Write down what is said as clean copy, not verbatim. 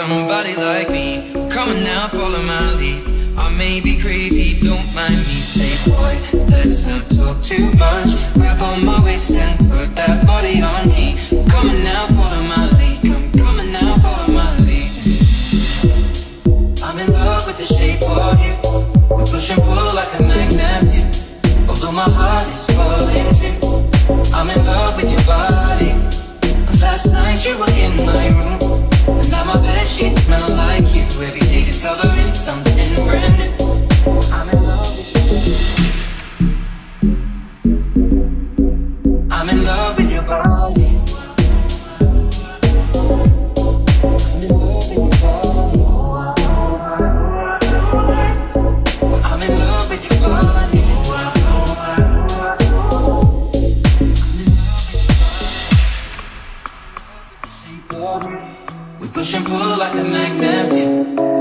somebody like me. Come on now, follow my lead. I may be crazy, don't mind me. Say boy, let's not talk too much. Grab on my waist and put that body on me. Come on now, follow my lead. Come on now, follow my lead. I'm in love with the shape of you. We push and pull like a magnet do. Although my heart is falling too. I'm in love with your body. Last night you were in my room, and now my bedsheets smell like you. Every day discovering something brand new. I'm in love with you. I'm in love with your body. I'm in love with your body. I'm in love with your body. We push and pull like a magnet do.